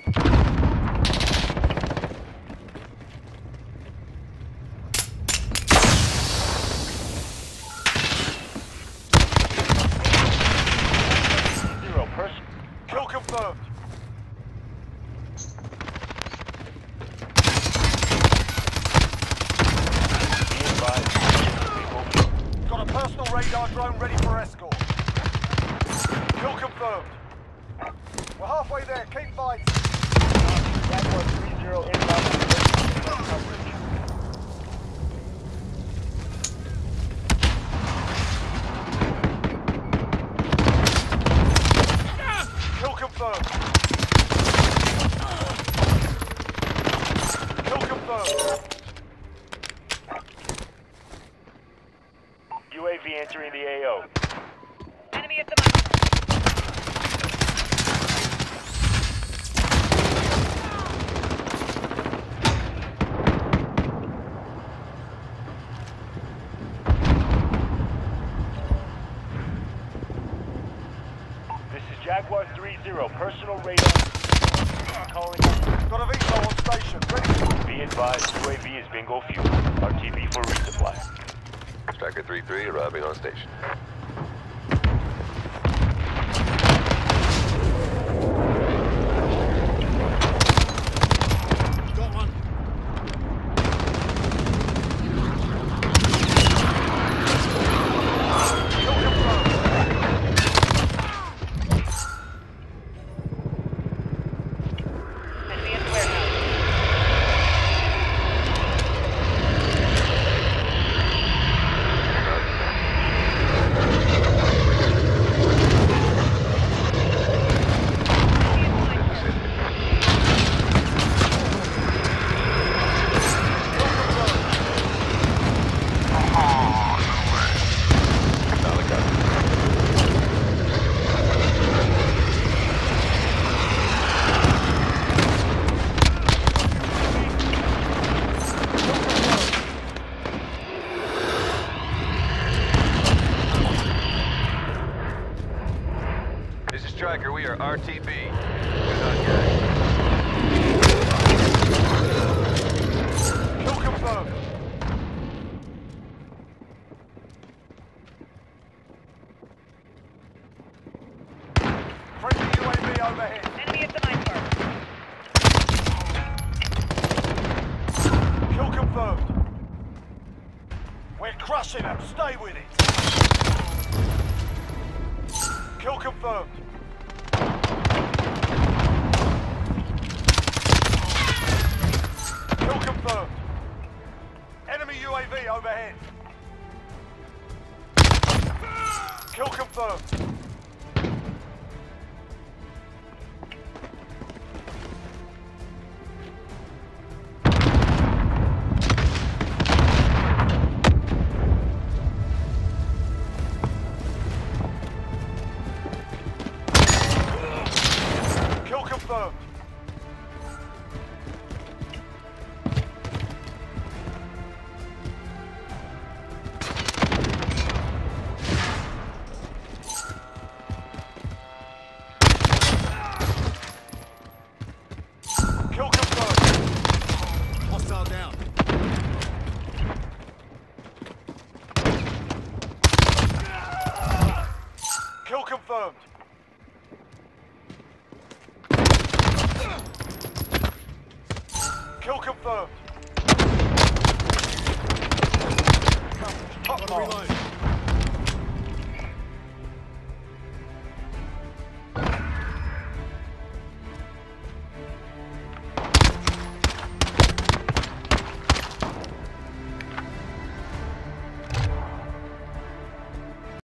Kill confirmed. Got a personal radar drone ready for escort. Kill confirmed. We're halfway there. Keep fighting. Jaguar 3-0 inbound coverage. Kill confirmed. Kill confirmed. UAV entering the AO. Enemy at the mark. This is Jaguar 3-0. Personal radar. Calling. Got a VTOL on station. Ready. Be advised, UAV is bingo fuel. RTB for resupply. Striker 3-3 arriving on station. Got one. Kill confirmed. Enemy at the warehouse. This is Striker, we are RTB. Bizon guys. Kill confirmed. Friendly UAV overhead. Enemy at the mine park. Kill confirmed. We're crushing them. Stay with it. Kill confirmed. Kill confirmed. Enemy UAV overhead. Kill confirmed. Kill confirmed. Kill confirmed. Hostile down. Kill confirmed. Kill confirmed.